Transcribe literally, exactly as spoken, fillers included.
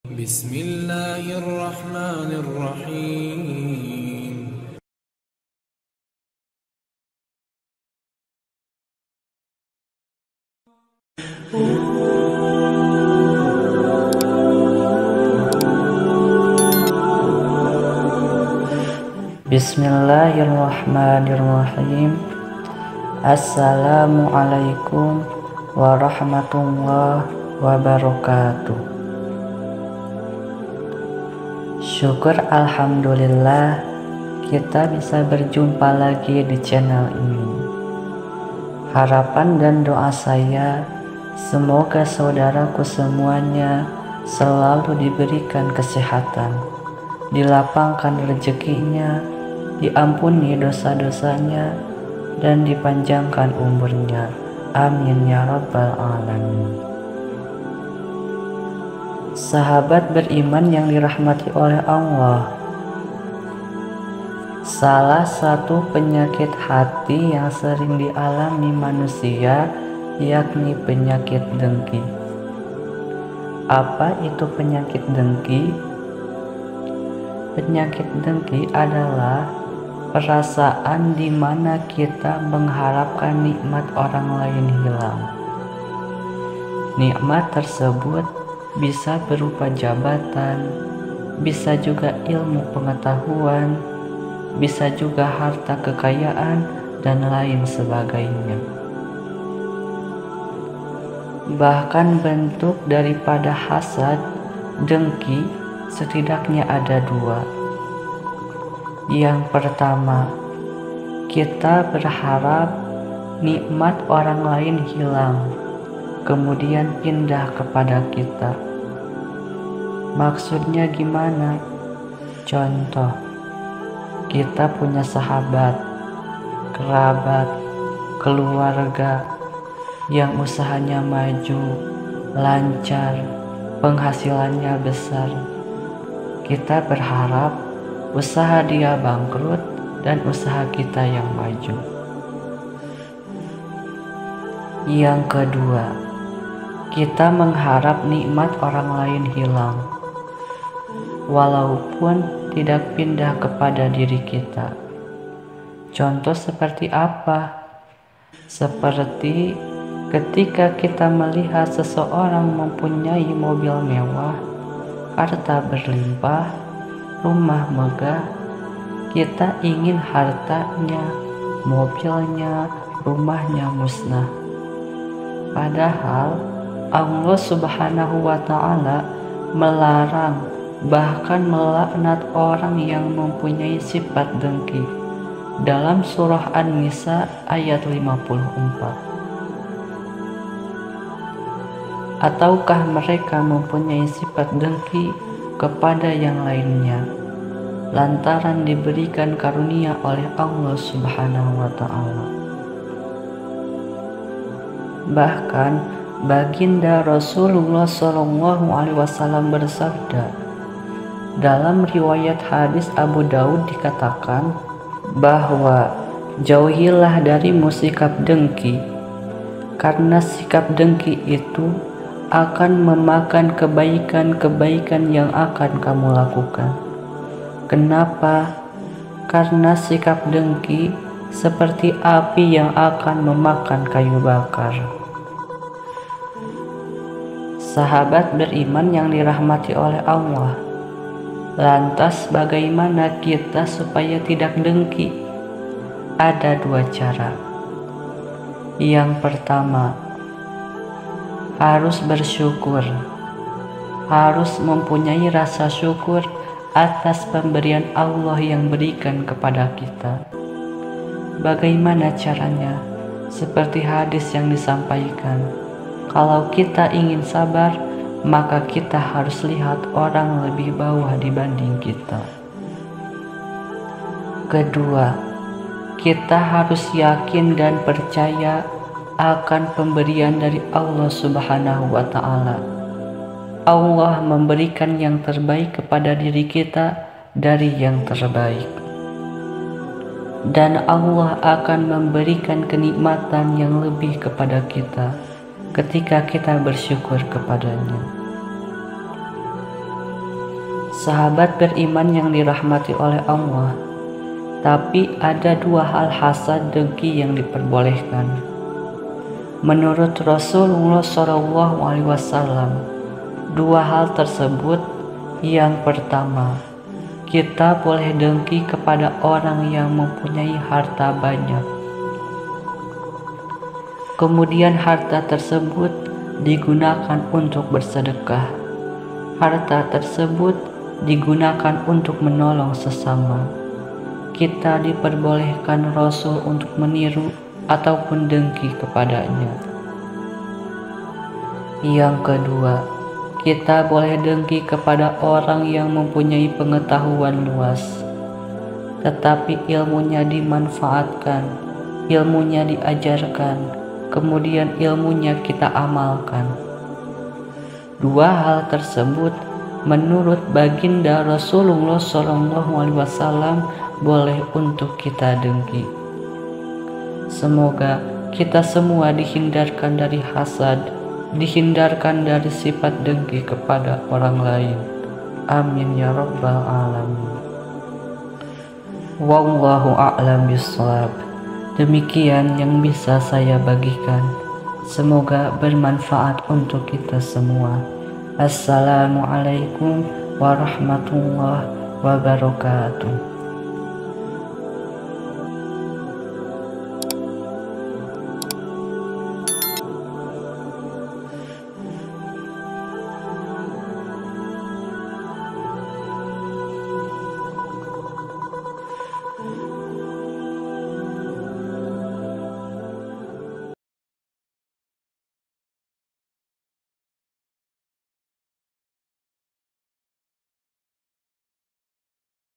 بسم الله الرحمن الرحيم Bismillahirrahmanirrahim. Assalamualaikum warahmatullahi wabarakatuh. Syukur alhamdulillah kita bisa berjumpa lagi di channel ini. Harapan dan doa saya semoga saudaraku semuanya selalu diberikan kesehatan, dilapangkan rezekinya, diampuni dosa-dosanya, dan dipanjangkan umurnya. Amin ya rabbal alamin. Sahabat beriman yang dirahmati oleh Allah, salah satu penyakit hati yang sering dialami manusia yakni penyakit dengki. Apa itu penyakit dengki? Penyakit dengki adalah perasaan di mana kita mengharapkan nikmat orang lain hilang. Nikmat tersebut bisa berupa jabatan, bisa juga ilmu pengetahuan, bisa juga harta kekayaan, dan lain sebagainya. Bahkan bentuk daripada hasad, dengki, setidaknya ada dua. Yang pertama, kita berharap nikmat orang lain hilang, kemudian pindah kepada kita. Maksudnya gimana? Contoh, kita punya sahabat, kerabat, keluarga yang usahanya maju, lancar, penghasilannya besar. Kita berharap usaha dia bangkrut dan usaha kita yang maju. Yang kedua, kita mengharap nikmat orang lain hilang, walaupun tidak pindah kepada diri kita. Contoh seperti apa? Seperti ketika kita melihat seseorang mempunyai mobil mewah, harta berlimpah, rumah megah, kita ingin hartanya, mobilnya, rumahnya musnah. Padahal Allah Subhanahu wa Ta'ala melarang, bahkan melaknat orang yang mempunyai sifat dengki dalam surah An-Nisa ayat lima puluh empat. Ataukah mereka mempunyai sifat dengki kepada yang lainnya lantaran diberikan karunia oleh Allah Subhanahu wa Ta'ala. Bahkan baginda Rasulullah shallallahu alaihi wasallam bersabda, dalam riwayat hadis Abu Daud dikatakan bahwa jauhilah darimu sikap dengki, karena sikap dengki itu akan memakan kebaikan-kebaikan yang akan kamu lakukan. Kenapa? Karena sikap dengki seperti api yang akan memakan kayu bakar. Sahabat beriman yang dirahmati oleh Allah, lantas bagaimana kita supaya tidak dengki? Ada dua cara. Yang pertama, harus bersyukur, harus mempunyai rasa syukur atas pemberian Allah yang berikan kepada kita. Bagaimana caranya? Seperti hadis yang disampaikan, kalau kita ingin sabar, maka kita harus lihat orang lebih bawah dibanding kita. Kedua, kita harus yakin dan percaya akan pemberian dari Allah Subhanahu wa Ta'ala. Allah memberikan yang terbaik kepada diri kita dari yang terbaik, dan Allah akan memberikan kenikmatan yang lebih kepada kita ketika kita bersyukur kepadanya. Sahabat beriman yang dirahmati oleh Allah, tapi ada dua hal hasad dengki yang diperbolehkan. Menurut Rasulullah shallallahu alaihi wasallam, dua hal tersebut, yang pertama, kita boleh dengki kepada orang yang mempunyai harta banyak. Kemudian harta tersebut digunakan untuk bersedekah. Harta tersebut digunakan untuk menolong sesama. Kita diperbolehkan Rasul untuk meniru ataupun dengki kepadanya. Yang kedua, kita boleh dengki kepada orang yang mempunyai pengetahuan luas, tetapi ilmunya dimanfaatkan, ilmunya diajarkan, kemudian ilmunya kita amalkan. Dua hal tersebut menurut baginda Rasulullah shallallahu alaihi wasallam boleh untuk kita dengki. Semoga kita semua dihindarkan dari hasad, dihindarkan dari sifat dengki kepada orang lain. Amin ya rabbal alamin. Wallahu a'lam bishawab. Demikian yang bisa saya bagikan. Semoga bermanfaat untuk kita semua. Assalamualaikum warahmatullahi wabarakatuh.